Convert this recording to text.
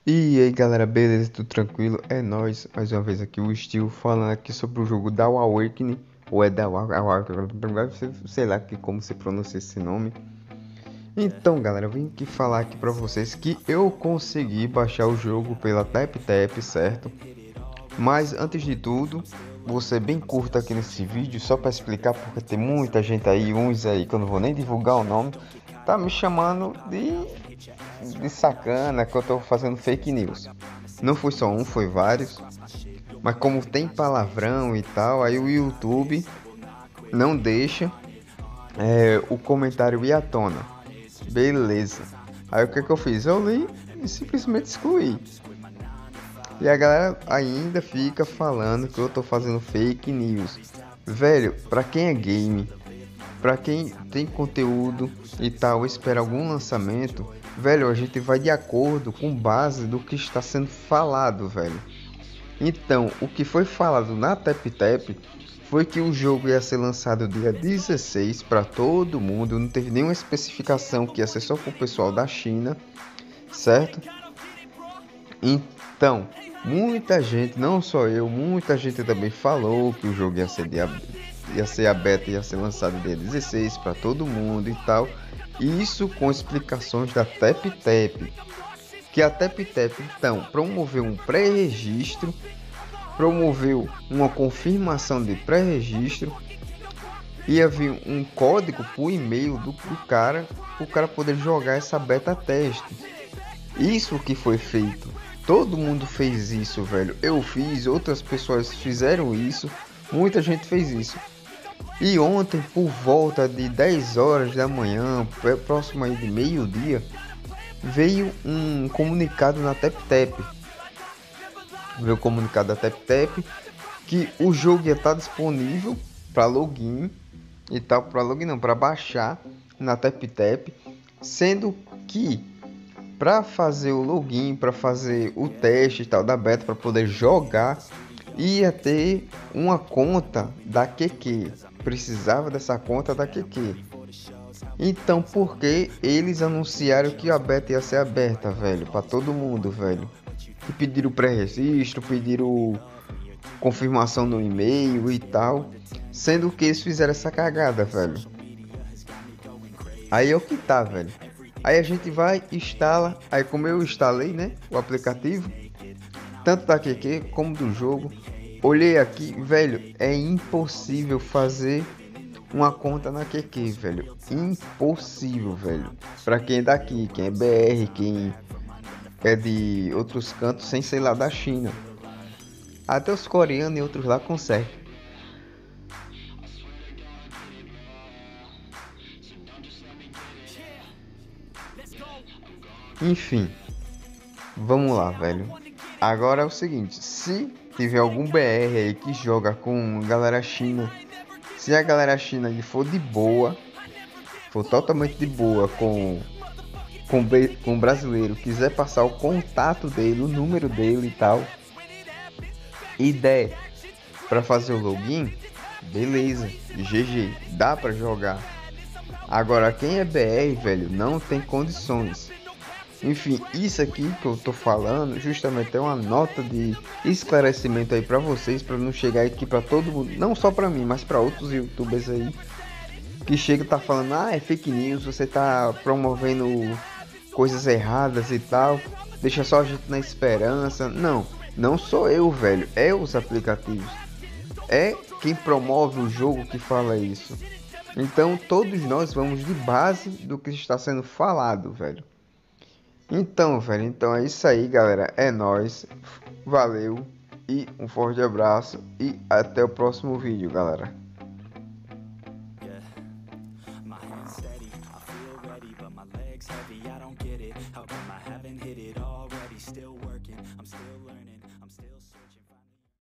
E aí galera, beleza? Tudo tranquilo? É nóis, mais uma vez aqui o Steel falando aqui sobre o jogo Dawn Awakening, ou é Dawn Awakening, sei lá como se pronuncia esse nome. Então galera, eu vim aqui falar aqui pra vocês que eu consegui baixar o jogo pela TapTap, certo? Mas antes de tudo, vou ser bem curto aqui nesse vídeo, só pra explicar, porque tem muita gente aí, uns aí que eu não vou nem divulgar o nome, tá me chamando de sacana, que eu tô fazendo fake news. Não foi só um, foi vários. Mas como tem palavrão e tal, aí o YouTube não deixa o comentário ir à tona. Beleza. Aí o que eu fiz? Eu li e simplesmente excluí. E a galera ainda fica falando que eu tô fazendo fake news. Velho, pra quem é game, pra quem tem conteúdo e tal, espera algum lançamento, velho, a gente vai de acordo com base do que está sendo falado, velho. Então, o que foi falado na TapTap foi que o jogo ia ser lançado dia 16 para todo mundo, não teve nenhuma especificação que ia ser só para o pessoal da China, certo? Então, muita gente, não só eu, muita gente também falou que o jogo ia ser a beta, ia ser lançado dia 16 para todo mundo e tal. Isso com explicações da TapTap, que a TapTap então promoveu um pré-registro, promoveu uma confirmação de pré-registro, ia vir um código por e-mail do cara, para o cara poder jogar essa beta teste. Isso que foi feito. Todo mundo fez isso, velho. Eu fiz, outras pessoas fizeram isso, muita gente fez isso. E ontem, por volta de 10 horas da manhã, próximo aí de meio-dia, veio um comunicado na TapTap. Veio o comunicado da TapTap que o jogo ia estar disponível para login e tal, para login não, para baixar na TapTap, sendo que para fazer o login, para fazer o teste e tal da beta, para poder jogar, ia ter uma conta da QQ. Precisava dessa conta da QQ. Então, por que eles anunciaram que a beta ia ser aberta, velho, para todo mundo, velho? E pediram pré-registro, pediram confirmação no e-mail e tal, sendo que eles fizeram essa cagada, velho. Aí é o que tá, velho. Aí a gente vai, instala, aí como eu instalei, né, o aplicativo, tanto da QQ como do jogo, olhei aqui, velho, é impossível fazer uma conta na QQ, velho. Impossível, velho. Pra quem é daqui, quem é BR, quem é de outros cantos, sem ser lá da China. Até os coreanos e outros lá conseguem. Enfim, vamos lá, velho. Agora é o seguinte, se tiver algum BR aí que joga com galera China, se a galera China aí for de boa, for totalmente de boa com o brasileiro, quiser passar o contato dele, o número dele e tal, e der para fazer o login, beleza, GG, dá para jogar. Agora quem é BR, velho, não tem condições. Enfim, isso aqui que eu tô falando justamente é uma nota de esclarecimento aí para vocês, para não chegar aqui para todo mundo, não só para mim, mas para outros youtubers aí que chega e tá falando, ah, é fake news, você tá promovendo coisas erradas e tal, deixa só a gente na esperança. Não, não sou eu, velho, é os aplicativos, é quem promove o jogo que fala isso. Então todos nós vamos de base do que está sendo falado, velho. Então, velho, então é isso aí, galera. É nóis. Valeu e um forte abraço e até o próximo vídeo, galera. My hands steady, I feel ready, but my legs heavy. I don't get it. How come I haven't hit it already? Still